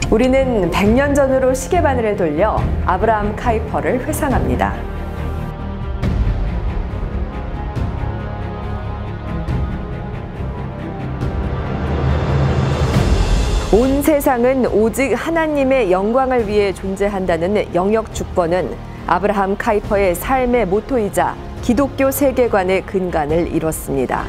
우리는 100년 전으로 시계바늘을 돌려 아브라함 카이퍼를 회상합니다. 온 세상은 오직 하나님의 영광을 위해 존재한다는 영역 주권은 아브라함 카이퍼의 삶의 모토이자 기독교 세계관의 근간을 이뤘습니다.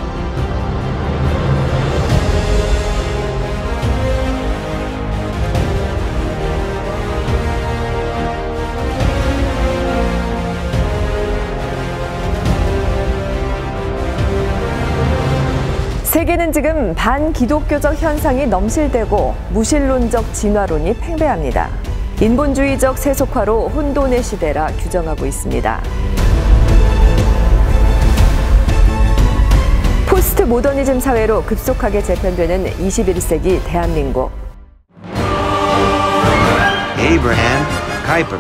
세계는 지금 반기독교적 현상이 넘실대고 무신론적 진화론이 팽배합니다. 인본주의적 세속화로 혼돈의 시대라 규정하고 있습니다. 포스트 모더니즘 사회로 급속하게 재편되는 21세기 대한민국. Abraham Kuyper.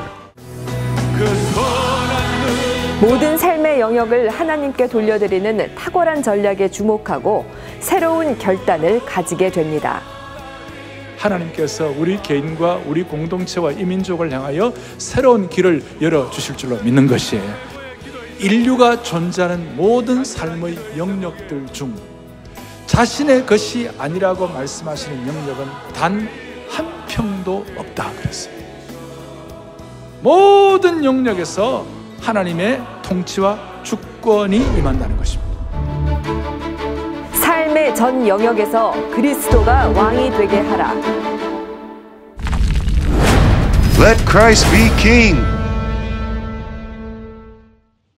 모든 삶의 영역을 하나님께 돌려드리는 탁월한 전략에 주목하고 새로운 결단을 가지게 됩니다. 하나님께서 우리 개인과 우리 공동체와 이민족을 향하여 새로운 길을 열어주실 줄로 믿는 것이에요. 인류가 존재하는 모든 삶의 영역들 중 자신의 것이 아니라고 말씀하시는 영역은 단 한 평도 없다 그랬어요. 모든 영역에서 하나님의 통치와 주권이 임한다는 것입니다. 삶의 전 영역에서 그리스도가 왕이 되게 하라. Let Christ be King.